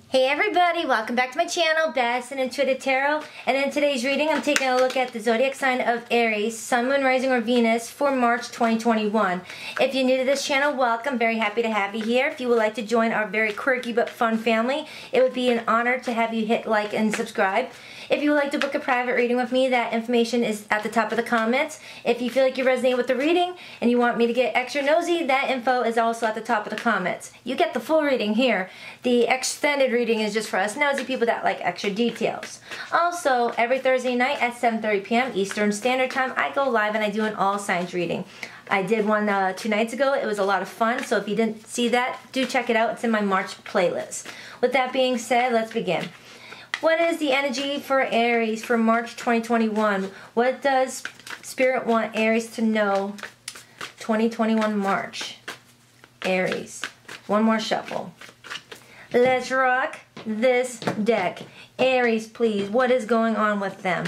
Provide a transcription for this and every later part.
Hey everybody, welcome back to my channel, Baddison Intuitive Tarot. And in today's reading, I'm taking a look at the zodiac sign of Aries, Sun, Moon, Rising, or Venus for March 2021. If you're new to this channel, welcome. Very happy to have you here. If you would like to join our very quirky but fun family, it would be an honor to have you hit like and subscribe. If you would like to book a private reading with me, that information is at the top of the comments. If you feel like you resonate with the reading and you want me to get extra nosy, that info is also at the top of the comments. You get the full reading here. The extended reading is just for us nosy people that like extra details. Also, every Thursday night at 7:30 p.m. Eastern Standard Time, I go live and I do an all signs reading. I did one 2 nights ago. It was a lot of fun, so if you didn't see that, do check it out. It's in my March playlist. With that being said, let's begin. What is the energy for Aries for March 2021? What does Spirit want Aries to know 2021 March? Aries. One more shuffle. Let's rock this deck. Aries, please. What is going on with them?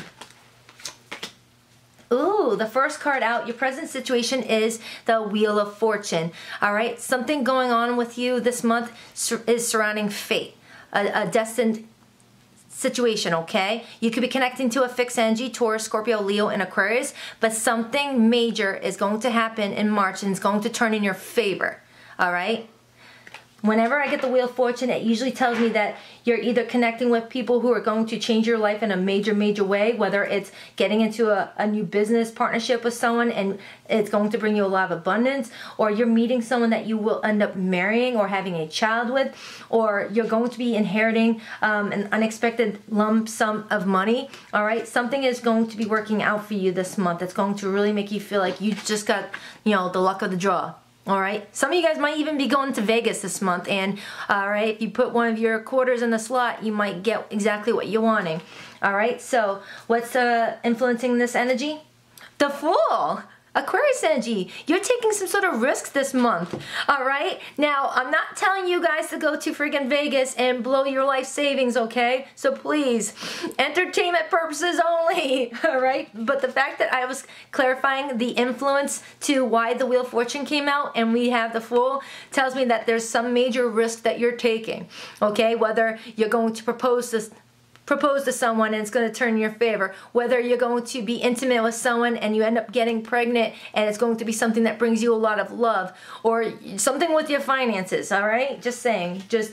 Ooh, the first card out, your present situation is the Wheel of Fortune. All right, something going on with you this month is surrounding fate, a destined situation, okay? You could be connecting to a fixed energy, Taurus, Scorpio, Leo, and Aquarius, but something major is going to happen in March and it's going to turn in your favor, all right? Whenever I get the Wheel of Fortune, it usually tells me that you're either connecting with people who are going to change your life in a major way, whether it's getting into a new business partnership with someone and it's going to bring you a lot of abundance, or you're meeting someone that you will end up marrying or having a child with, or you're going to be inheriting an unexpected lump sum of money, all right? Something is going to be working out for you this month. It's going to really make you feel like you just got, you know, the luck of the draw. All right, some of you guys might even be going to Vegas this month, and all right, if you put one of your quarters in the slot, you might get exactly what you're wanting. All right, so what's influencing this energy? The Fool. Aquarius energy. You're taking some sort of risks this month, all right? Now, I'm not telling you guys to go to friggin' Vegas and blow your life savings, okay? So please, entertainment purposes only, all right? But the fact that I was clarifying the influence to why the Wheel of Fortune came out and we have the Fool tells me that there's some major risk that you're taking, okay? Whether you're going to propose to someone and it's going to turn in your favor, whether you're going to be intimate with someone and you end up getting pregnant and it's going to be something that brings you a lot of love, or something with your finances, all right? Just saying, just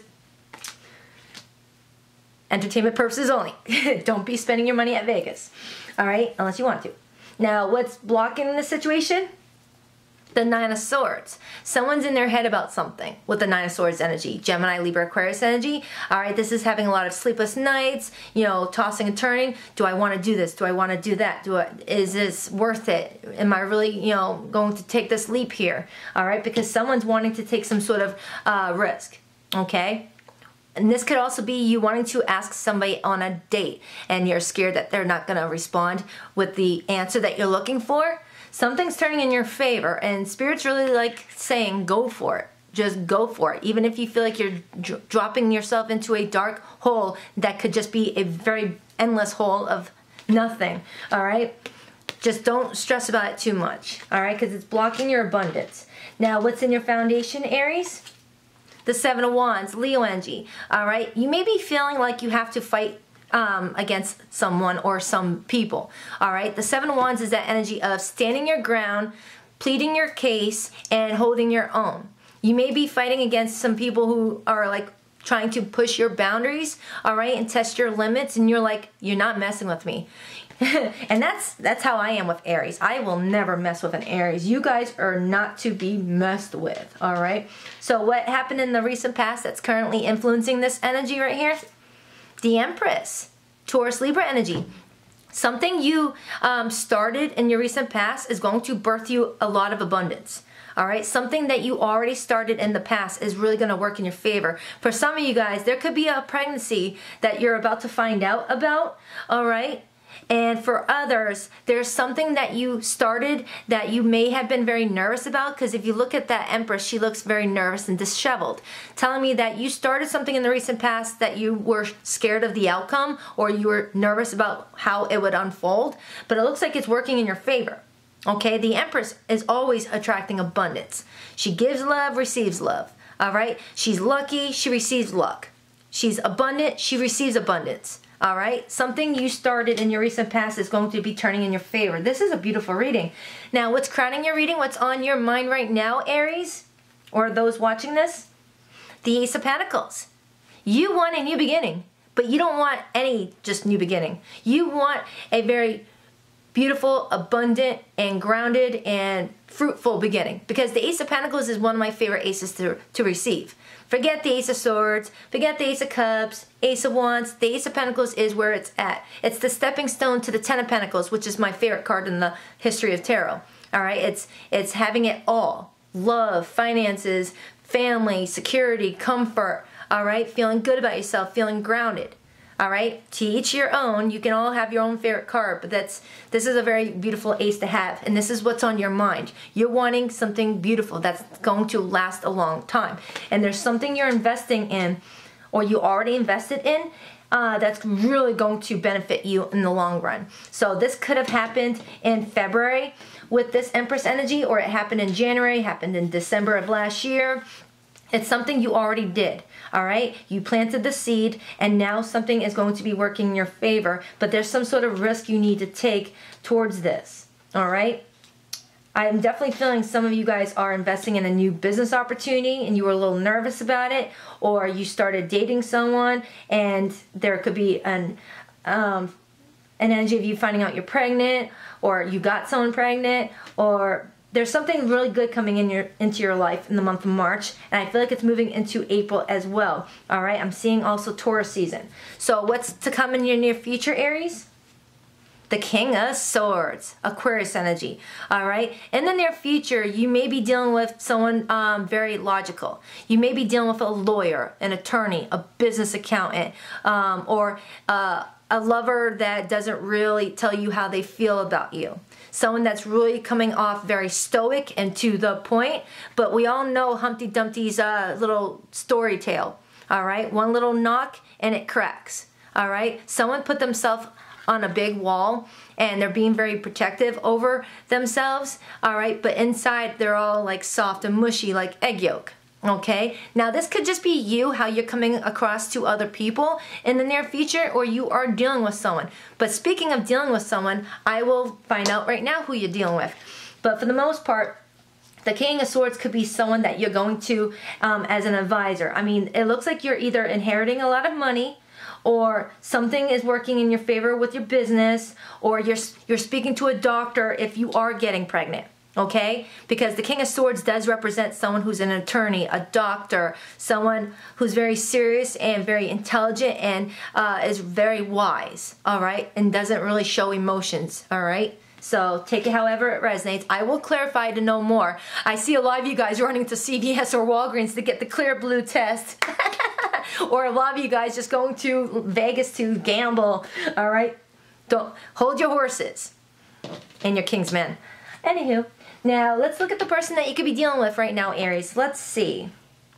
entertainment purposes only. Don't be spending your money at Vegas, all right? Unless you want to. Now, what's blocking the situation? The Nine of Swords. Someone's in their head about something with the Nine of Swords energy. Gemini, Libra, Aquarius energy. All right, this is having a lot of sleepless nights, you know, tossing and turning. Do I want to do this? Do I want to do that? Is this worth it? Am I really, you know, going to take this leap here? All right, because someone's wanting to take some sort of risk, okay? And this could also be you wanting to ask somebody on a date and you're scared that they're not going to respond with the answer that you're looking for. Something's turning in your favor, and Spirit's really like saying, go for it. Just go for it. Even if you feel like you're dropping yourself into a dark hole that could just be a very endless hole of nothing, all right? Just don't stress about it too much, all right? Because it's blocking your abundance. Now, what's in your foundation, Aries? The Seven of Wands, Leo energy, all right? You may be feeling like you have to fight against someone or some people, all right? The Seven of Wands is that energy of standing your ground, pleading your case, and holding your own. You may be fighting against some people who are like trying to push your boundaries, all right, and test your limits, and you're like, you're not messing with me. And that's how I am with Aries. I will never mess with an Aries. You guys are not to be messed with, all right? So what happened in the recent past that's currently influencing this energy right here? The Empress, Taurus, Libra energy. Something you started in your recent past is going to birth you a lot of abundance. All right, something that you already started in the past is really going to work in your favor. For some of you guys, there could be a pregnancy that you're about to find out about, all right? And for others, there's something that you started that you may have been very nervous about, because if you look at that Empress, she looks very nervous and disheveled, telling me that you started something in the recent past that you were scared of the outcome, or you were nervous about how it would unfold, but it looks like it's working in your favor. Okay, the Empress is always attracting abundance. She gives love, receives love. All right, she's lucky, she receives luck. She's abundant. She receives abundance. All right? Something you started in your recent past is going to be turning in your favor. This is a beautiful reading. Now, what's crowning your reading? What's on your mind right now, Aries? Or those watching this? The Ace of Pentacles. You want a new beginning, but you don't want any just new beginning. You want a very beautiful, abundant, and grounded, and fruitful beginning. Because the Ace of Pentacles is one of my favorite aces to receive. Forget the Ace of Swords, forget the Ace of Cups, Ace of Wands. The Ace of Pentacles is where it's at. It's the stepping stone to the Ten of Pentacles, which is my favorite card in the history of tarot. All right, it's having it all. Love, finances, family, security, comfort. All right, feeling good about yourself, feeling grounded. All right, to each your own. You can all have your own favorite card, but this is a very beautiful ace to have, and this is what's on your mind. You're wanting something beautiful that's going to last a long time, and there's something you're investing in, or you already invested in, that's really going to benefit you in the long run. So this could have happened in February with this Empress energy, or it happened in January, happened in December of last year. It's something you already did, all right? You planted the seed, and now something is going to be working in your favor, but there's some sort of risk you need to take towards this, all right? I'm definitely feeling some of you guys are investing in a new business opportunity, and you were a little nervous about it, or you started dating someone, and there could be an energy of you finding out you're pregnant, or you got someone pregnant, or there's something really good coming into your life in the month of March, and I feel like it's moving into April as well. All right, I'm seeing also Taurus season. So what's to come in your near future, Aries? The King of Swords, Aquarius energy. All right, in the near future, you may be dealing with someone very logical. You may be dealing with a lawyer, an attorney, a business accountant, or a lover that doesn't really tell you how they feel about you. Someone that's really coming off very stoic and to the point, but we all know Humpty Dumpty's little story tale, all right? One little knock and it cracks, all right? Someone put themselves on a big wall and they're being very protective over themselves, all right? But inside they're all like soft and mushy like egg yolk. Okay, now this could just be you, how you're coming across to other people in the near future, or you are dealing with someone. But speaking of dealing with someone, I will find out right now who you're dealing with. But for the most part, the King of Swords could be someone that you're going to as an advisor. I mean, it looks like you're either inheriting a lot of money, or something is working in your favor with your business, or you're speaking to a doctor if you are getting pregnant. Okay? Because the King of Swords does represent someone who's an attorney, a doctor, someone who's very serious and very intelligent and is very wise, all right? And doesn't really show emotions, all right? So take it however it resonates. I will clarify to know more. I see a lot of you guys running to CVS or Walgreens to get the clear blue test. Or a lot of you guys just going to Vegas to gamble, all right? Don't hold your horses and your king's men. Anywho. Now, let's look at the person that you could be dealing with right now, Aries. Let's see.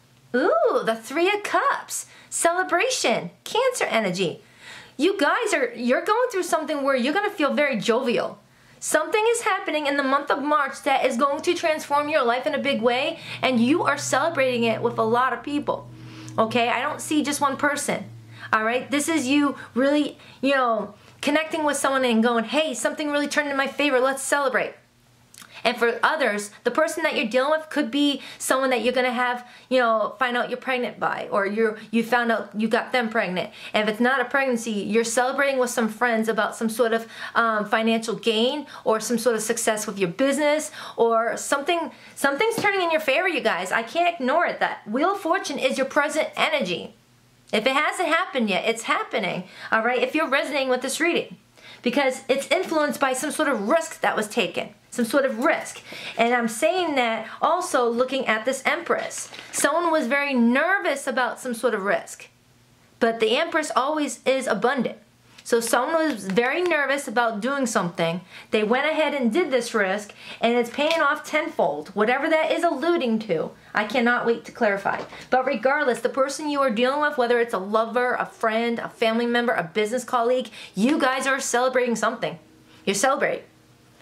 Ooh, the Three of Cups. Celebration. Cancer energy. You guys you're going through something where you're going to feel very jovial. Something is happening in the month of March that is going to transform your life in a big way, and you are celebrating it with a lot of people. Okay? I don't see just one person. All right? This is you really, connecting with someone and going, hey, something really turned in my favor. Let's celebrate. And for others, the person that you're dealing with could be someone that you're going to have, find out you're pregnant by, or you found out you got them pregnant. And if it's not a pregnancy, you're celebrating with some friends about some sort of financial gain, or some sort of success with your business, or something's turning in your favor, you guys. I can't ignore it. That Wheel of Fortune is your present energy. If it hasn't happened yet, it's happening, all right, if you're resonating with this reading. Because it's influenced by some sort of risk that was taken. Some sort of risk. And I'm saying that also looking at this Empress. Someone was very nervous about some sort of risk. But the Empress always is abundant. So someone was very nervous about doing something. They went ahead and did this risk, and it's paying off tenfold. Whatever that is alluding to, I cannot wait to clarify. But regardless, the person you are dealing with, whether it's a lover, a friend, a family member, a business colleague, you guys are celebrating something. You're celebrating.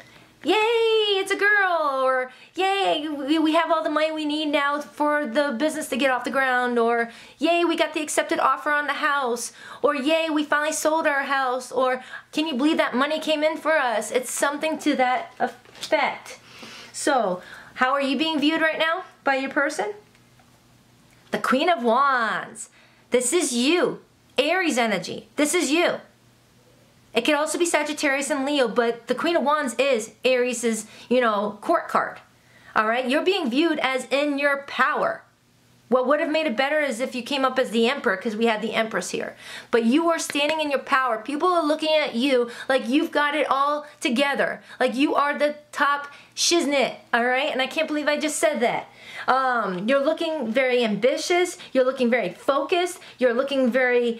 yay, it's a girl, or yay, we have all the money we need now for the business to get off the ground, or yay, we got the accepted offer on the house, or yay, we finally sold our house, or can you believe that money came in for us? It's something to that effect. So, how are you being viewed right now by your person? The Queen of Wands. This is you. Aries energy. This is you. It could also be Sagittarius and Leo, but the Queen of Wands is Aries' court card. All right? You're being viewed as in your power. What would have made it better is if you came up as the Emperor, because we had the Empress here. But you are standing in your power. People are looking at you like you've got it all together. Like you are the top shiznit, all right? And I can't believe I just said that. You're looking very ambitious. You're looking very focused. You're looking very,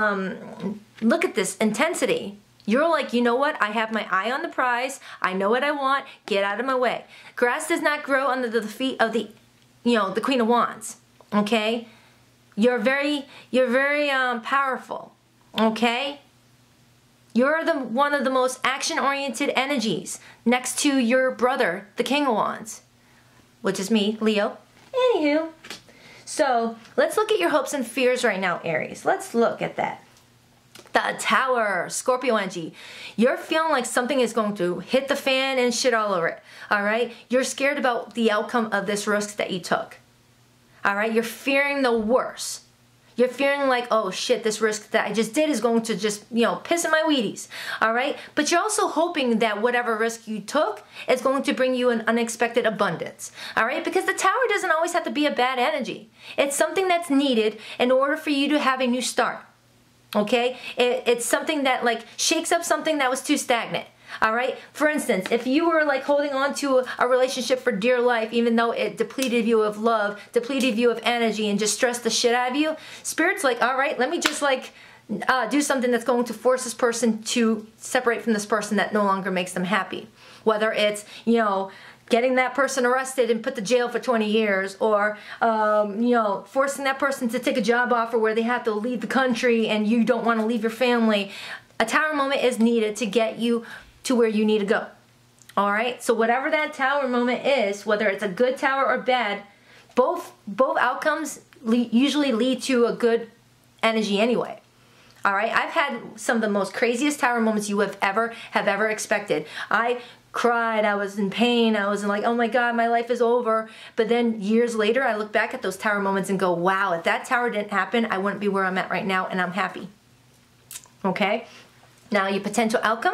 look at this intensity. You're like, you know what? I have my eye on the prize. I know what I want. Get out of my way. Grass does not grow under the feet of the Queen of Wands. Okay? You're very powerful. Okay? You're one of the most action-oriented energies next to your brother, the King of Wands, which is me, Leo. Anywho, so let's look at your hopes and fears right now, Aries. Let's look at that. The Tower, Scorpio energy. You're feeling like something is going to hit the fan and shit all over it. All right? You're scared about the outcome of this risk that you took. All right? You're fearing the worst. You're feeling like, oh shit, this risk that I just did is going to just, piss in my Wheaties. All right? But you're also hoping that whatever risk you took is going to bring you an unexpected abundance. All right? Because the Tower doesn't always have to be a bad energy. It's something that's needed in order for you to have a new start. Okay? It's something that shakes up something that was too stagnant. All right? For instance, if you were holding on to a relationship for dear life, even though it depleted you of love, depleted you of energy, and just stressed the shit out of you, Spirit's like, all right, let me just do something that's going to force this person to separate from this person that no longer makes them happy. Whether it's, getting that person arrested and put to jail for 20 years, or, forcing that person to take a job offer where they have to leave the country and you don't want to leave your family. A Tower moment is needed to get you to where you need to go. All right? So whatever that Tower moment is, whether it's a good Tower or bad, both outcomes usually lead to a good energy anyway. All right? I've had some of the most craziest Tower moments you have ever expected. I cried, I was in pain, I was like, oh my God, my life is over. But then years later, I look back at those Tower moments and go, wow, if that Tower didn't happen, I wouldn't be where I'm at right now, and I'm happy. Okay? Now, your potential outcome?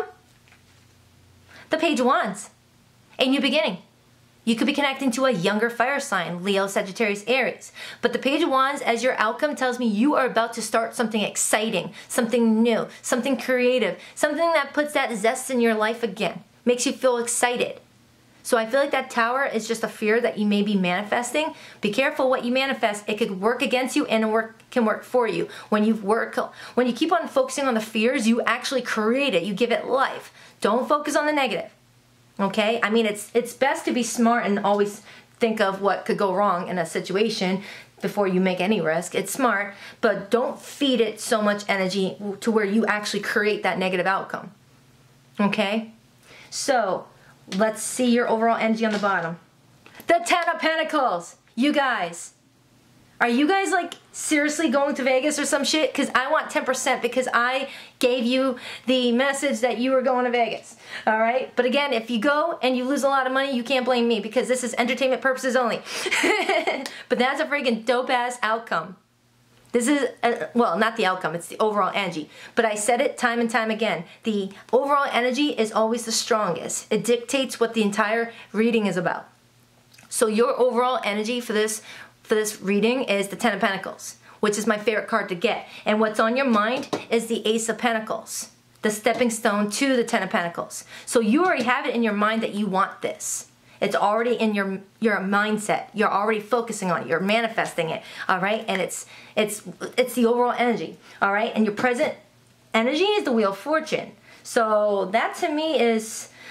The Page of Wands. A new beginning. You could be connecting to a younger fire sign, Leo, Sagittarius, Aries. But the Page of Wands as your outcome tells me you are about to start something exciting, something new, something creative, something that puts that zest in your life again, makes you feel excited. So I feel like that Tower is just a fear that you may be manifesting. Be careful what you manifest. It could work against you and can work for you. When you keep on focusing on the fears, you actually create it. You give it life. Don't focus on the negative. Okay? I mean, it's best to be smart and always think of what could go wrong in a situation before you make any risk. It's smart, but don't feed it so much energy to where you actually create that negative outcome. Okay? So, let's see your overall energy on the bottom. The Ten of Pentacles. You guys. Are you guys seriously going to Vegas or some shit? Because I want 10% because I gave you the message that you were going to Vegas. Alright? But again, if you go and you lose a lot of money, you can't blame me because this is entertainment purposes only. But that's a freaking dope ass outcome. This is, well, not the outcome, it's the overall energy. But I said it time and time again. The overall energy is always the strongest. It dictates what the entire reading is about. So your overall energy for this reading is the Ten of Pentacles, which is my favorite card to get. And what's on your mind is the Ace of Pentacles, the stepping stone to the Ten of Pentacles. So you already have it in your mind that you want this. It's already in your mindset. You're already focusing on it. You're manifesting it. All right? And it's the overall energy. All right? And your present energy is the Wheel of Fortune. So that to me is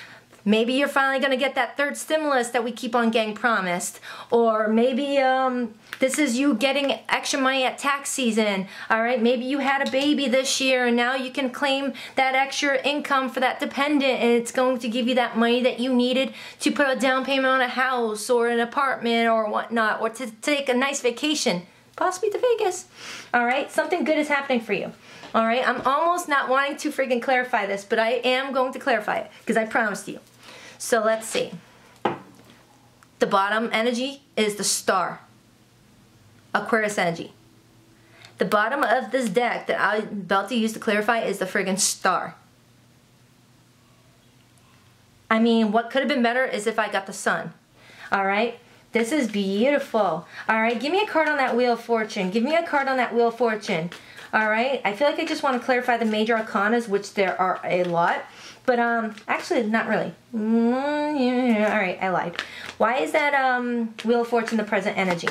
Maybe you're finally going to get that third stimulus that we keep on getting promised. Or maybe this is you getting extra money at tax season. All right, maybe you had a baby this year and now you can claim that extra income for that dependent, and it's going to give you that money that you needed to put a down payment on a house or an apartment or whatnot, or to take a nice vacation, possibly to Vegas. All right, something good is happening for you. All right, I'm almost not wanting to freaking clarify this, but I am going to clarify it because I promised you. So let's see. The bottom energy is the Star, Aquarius energy. The bottom of this deck that I'm about to use to clarify is the friggin' Star. I mean, what could have been better is if I got the Sun. All right, this is beautiful. All right, give me a card on that Wheel of Fortune. Give me a card on that Wheel of Fortune. All right, I feel like I just want to clarify the major arcanas, which there are a lot. But actually, not really. Yeah, all right, I lied. Why is that Wheel of Fortune the present energy?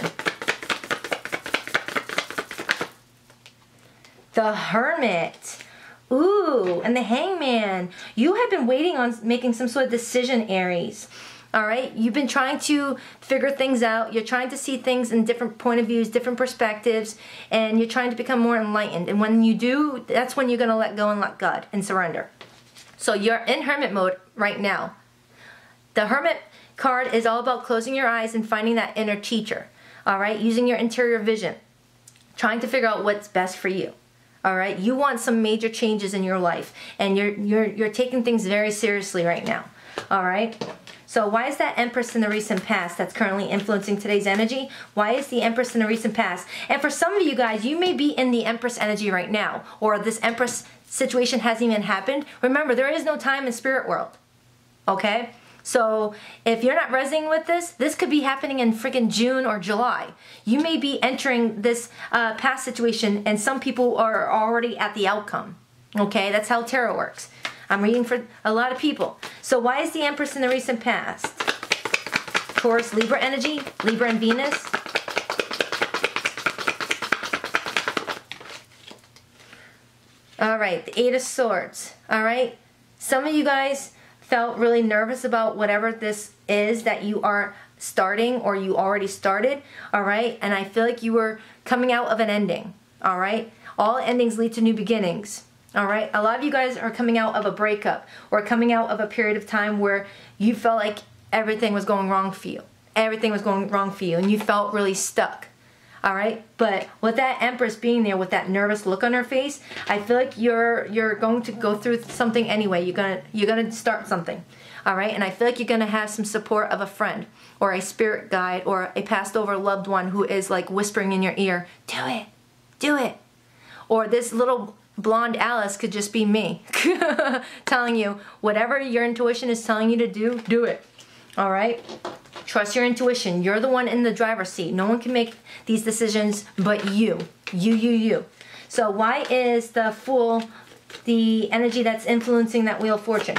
The Hermit. Ooh, and the Hangman. You have been waiting on making some sort of decision, Aries. All right, you've been trying to figure things out. You're trying to see things in different point of views, different perspectives, and you're trying to become more enlightened. And when you do, that's when you're going to let go and let God and surrender. So you're in Hermit mode right now. The Hermit card is all about closing your eyes and finding that inner teacher. All right, using your interior vision, trying to figure out what's best for you. All right, you want some major changes in your life, and you're taking things very seriously right now. All right. So why is that Empress in the recent past that's currently influencing today's energy? Why is the Empress in the recent past? And for some of you guys, you may be in the Empress energy right now, or this Empress situation hasn't even happened. Remember, there is no time in spirit world. Okay? So if you're not resonating with this, this could be happening in freaking June or July. You may be entering this past situation, and some people are already at the outcome. Okay? That's how tarot works. I'm reading for a lot of people. So why is the Empress in the recent past? Taurus, Libra energy, Libra and Venus. All right, the Eight of Swords. All right, some of you guys felt really nervous about whatever this is that you are starting or you already started. All right, and I feel like you were coming out of an ending. All right, all endings lead to new beginnings. All right, a lot of you guys are coming out of a breakup or coming out of a period of time where you felt like everything was going wrong for you. Everything was going wrong for you and you felt really stuck. All right, but with that Empress being there with that nervous look on her face, I feel like you're going to go through something anyway. You're gonna start something. All right, and I feel like you're gonna have some support of a friend or a spirit guide or a passed over loved one who is like whispering in your ear, do it, do it. Or this little blonde Alice could just be me telling you whatever your intuition is telling you to do, do it. All right? Trust your intuition. You're the one in the driver's seat. No one can make these decisions but you. You. So why is the Fool the energy that's influencing that Wheel of Fortune?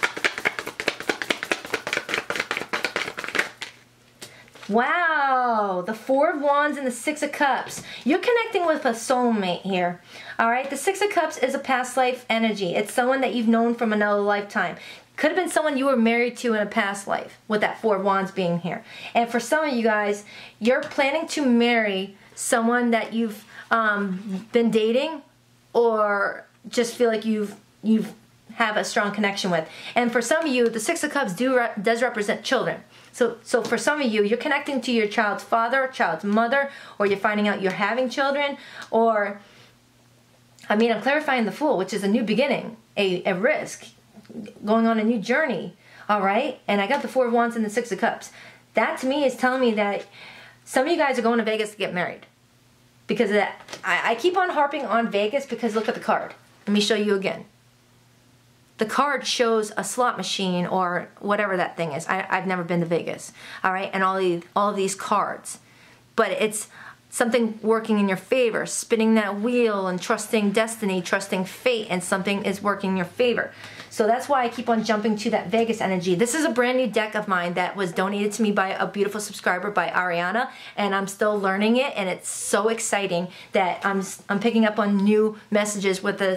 Wow, the Four of Wands and the Six of Cups. You're connecting with a soulmate here. All right, the Six of Cups is a past life energy. It's someone that you've known from another lifetime. Could have been someone you were married to in a past life with that Four of Wands being here. And for some of you guys, you're planning to marry someone that you've been dating or just feel like you've have a strong connection with. And for some of you, the Six of Cups does represent children. So for some of you, you're connecting to your child's father, child's mother, or you're finding out you're having children, or, I mean, I'm clarifying the Fool, which is a new beginning, a risk, going on a new journey, all right? And I got the Four of Wands and the Six of Cups. That, to me, is telling me that some of you guys are going to Vegas to get married. Because of that. I keep on harping on Vegas because look at the card. Let me show you again. The card shows a slot machine or whatever that thing is. I've never been to Vegas, all right? And all of these cards. But it's something working in your favor, spinning that wheel and trusting destiny, trusting fate, and something is working in your favor. So that's why I keep on jumping to that Vegas energy. This is a brand new deck of mine that was donated to me by a beautiful subscriber, by Ariana, and I'm still learning it, and it's so exciting that I'm picking up on new messages with its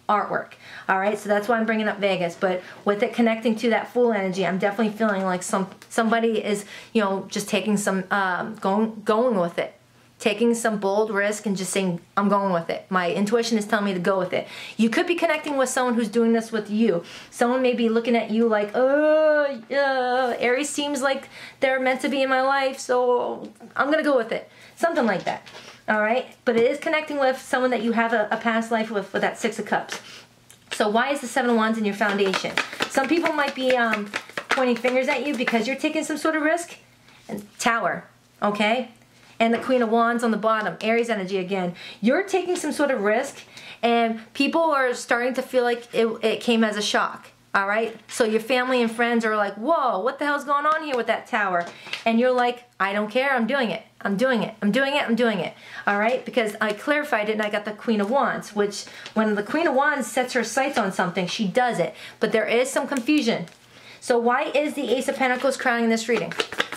artwork. All right, so that's why I'm bringing up Vegas. But with it connecting to that Fool energy, I'm definitely feeling like somebody is, you know, just taking some, going with it. Taking some bold risk and just saying, I'm going with it. My intuition is telling me to go with it. You could be connecting with someone who's doing this with you. Someone may be looking at you like, oh, Aries seems like they're meant to be in my life, so I'm going to go with it. Something like that. All right? But it is connecting with someone that you have a past life with that Six of Cups. So why is the Seven of Wands in your foundation? Some people might be pointing fingers at you because you're taking some sort of risk. And Tower, okay? And the Queen of Wands on the bottom, Aries energy again. You're taking some sort of risk, and people are starting to feel like it came as a shock, all right? So your family and friends are like, whoa, what the hell's going on here with that Tower? And you're like, I don't care, I'm doing it. I'm doing it, I'm doing it, I'm doing it, all right? Because I clarified it and I got the Queen of Wands, which when the Queen of Wands sets her sights on something, she does it. But there is some confusion. So why is the Ace of Pentacles crowning this reading?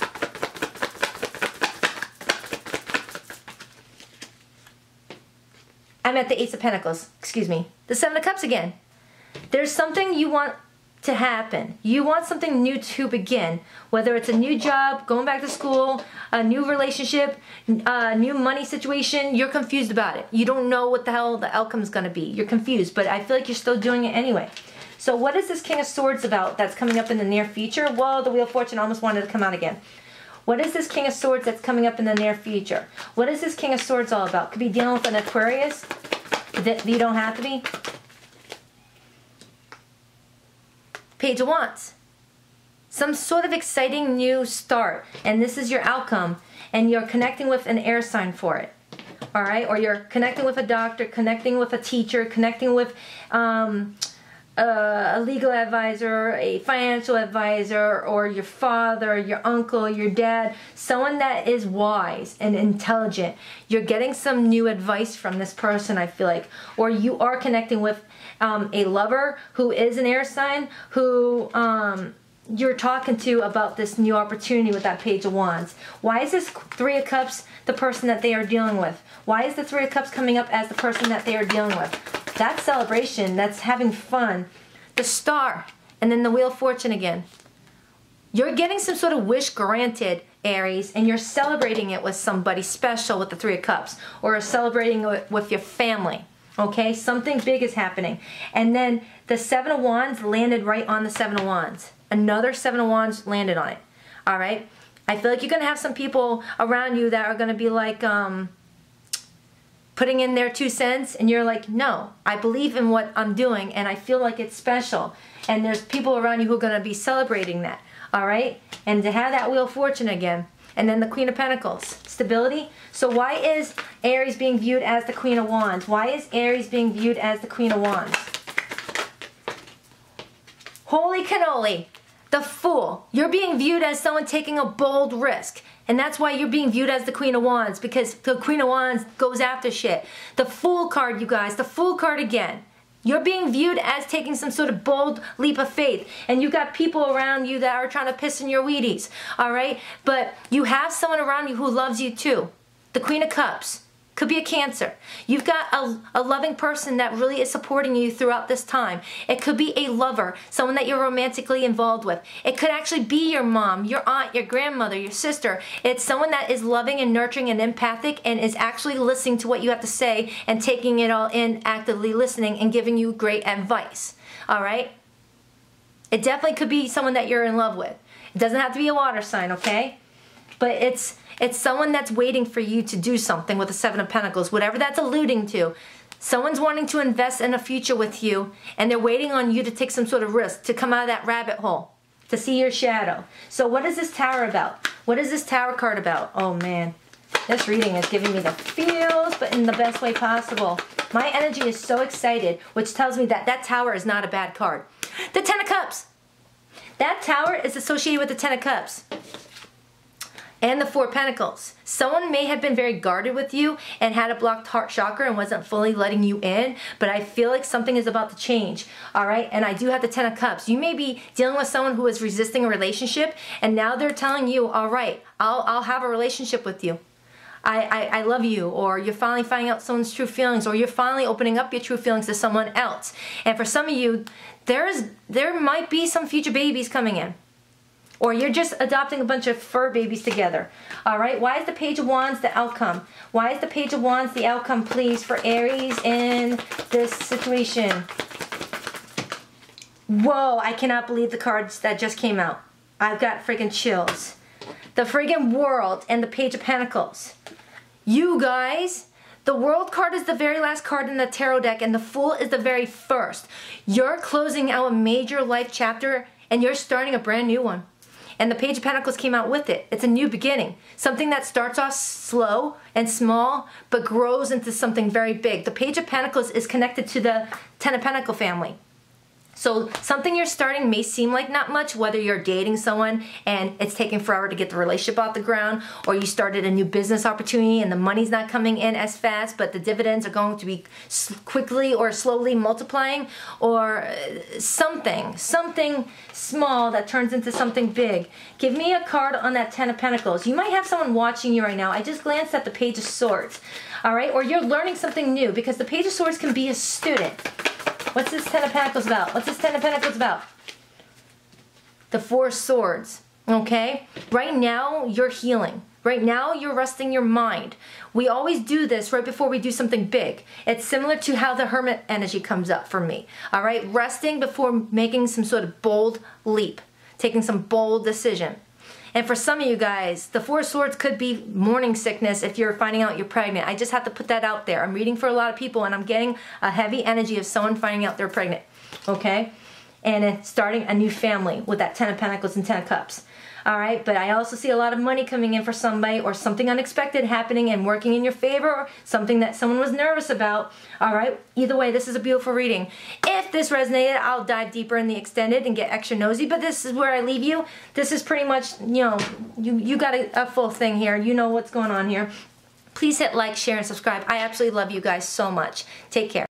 I'm at the Ace of Pentacles, excuse me. The Seven of Cups again. There's something you want to happen. You want something new to begin. Whether it's a new job, going back to school, a new relationship, a new money situation, you're confused about it. You don't know what the hell the outcome is going to be. You're confused, but I feel like you're still doing it anyway. So what is this King of Swords about that's coming up in the near future? Whoa, the Wheel of Fortune almost wanted to come out again. What is this King of Swords that's coming up in the near future? What is this King of Swords all about? Could be dealing with an Aquarius. You don't have to be. Page of Wands. Some sort of exciting new start. And this is your outcome. And you're connecting with an air sign for it. All right? Or you're connecting with a doctor, connecting with a teacher, connecting with a legal advisor, a financial advisor, or your father, your uncle, your dad, someone that is wise and intelligent. You're getting some new advice from this person, I feel like. Or you are connecting with a lover who is an air sign, who you're talking to about this new opportunity with that Page of Wands. Why is this Three of Cups the person that they are dealing with? Why is the Three of Cups coming up as the person that they are dealing with? That's celebration. That's having fun. The Star. And then the Wheel of Fortune again. You're getting some sort of wish granted, Aries, and you're celebrating it with somebody special with the Three of Cups. Or celebrating it with your family. Okay? Something big is happening. And then the Seven of Wands landed right on the Seven of Wands. Another Seven of Wands landed on it. Alright? I feel like you're going to have some people around you that are going to be like, putting in their 2 cents, and you're like, no, I believe in what I'm doing, and I feel like it's special. And there's people around you who are going to be celebrating that, all right? And to have that Wheel of Fortune again. And then the Queen of Pentacles. Stability. So why is Aries being viewed as the Queen of Wands? Why is Aries being viewed as the Queen of Wands? Holy cannoli. The Fool. You're being viewed as someone taking a bold risk. And that's why you're being viewed as the Queen of Wands, because the Queen of Wands goes after shit. The Fool card, you guys, the Fool card again. You're being viewed as taking some sort of bold leap of faith. And you got people around you that are trying to piss in your Wheaties, all right? But you have someone around you who loves you too. The Queen of Cups. Could be a Cancer. You've got a loving person that really is supporting you throughout this time. It could be a lover, someone that you're romantically involved with. It could actually be your mom, your aunt, your grandmother, your sister. It's someone that is loving and nurturing and empathic and is actually listening to what you have to say and taking it all in, actively listening and giving you great advice. All right? It definitely could be someone that you're in love with. It doesn't have to be a water sign, okay? But it's someone that's waiting for you to do something with the Seven of Pentacles, whatever that's alluding to. Someone's wanting to invest in a future with you, and they're waiting on you to take some sort of risk, to come out of that rabbit hole, to see your shadow. So what is this Tower about? What is this Tower card about? Oh man, this reading is giving me the feels, but in the best way possible. My energy is so excited, which tells me that that Tower is not a bad card. The Ten of Cups. That Tower is associated with the Ten of Cups. And the Four of Pentacles. Someone may have been very guarded with you and had a blocked heart chakra and wasn't fully letting you in, but I feel like something is about to change, all right? And I do have the Ten of Cups. You may be dealing with someone who is resisting a relationship, and now they're telling you, all right, I'll have a relationship with you. I love you, or you're finally finding out someone's true feelings, or you're finally opening up your true feelings to someone else. And for some of you, there might be some future babies coming in. Or you're just adopting a bunch of fur babies together. All right, why is the Page of Wands the outcome? Why is the Page of Wands the outcome, please, for Aries in this situation? Whoa, I cannot believe the cards that just came out. I've got freaking chills. The friggin' World and the Page of Pentacles. You guys, the World card is the very last card in the tarot deck, and the Fool is the very first. You're closing out a major life chapter, and you're starting a brand new one. And the Page of Pentacles came out with it. It's a new beginning. Something that starts off slow and small, but grows into something very big. The Page of Pentacles is connected to the Ten of Pentacles family. So something you're starting may seem like not much, whether you're dating someone and it's taking forever to get the relationship off the ground, or you started a new business opportunity and the money's not coming in as fast, but the dividends are going to be quickly or slowly multiplying, or something small that turns into something big. Give me a card on that Ten of Pentacles. You might have someone watching you right now. I just glanced at the Page of Swords, all right? Or you're learning something new, because the Page of Swords can be a student. What's this Ten of Pentacles about? What's this Ten of Pentacles about? The Four of Swords, okay? Right now, you're healing. Right now, you're resting your mind. We always do this right before we do something big. It's similar to how the Hermit energy comes up for me, all right? Resting before making some sort of bold leap, taking some bold decision. And for some of you guys, the Four of Swords could be morning sickness if you're finding out you're pregnant. I just have to put that out there. I'm reading for a lot of people, and I'm getting a heavy energy of someone finding out they're pregnant, okay? And it's starting a new family with that Ten of Pentacles and Ten of Cups. All right, but I also see a lot of money coming in for somebody, or something unexpected happening and working in your favor, or something that someone was nervous about. All right, either way, this is a beautiful reading. If this resonated, I'll dive deeper in the extended and get extra nosy, but this is where I leave you. This is pretty much, you know, you got a full thing here. You know what's going on here. Please hit like, share, and subscribe. I absolutely love you guys so much. Take care.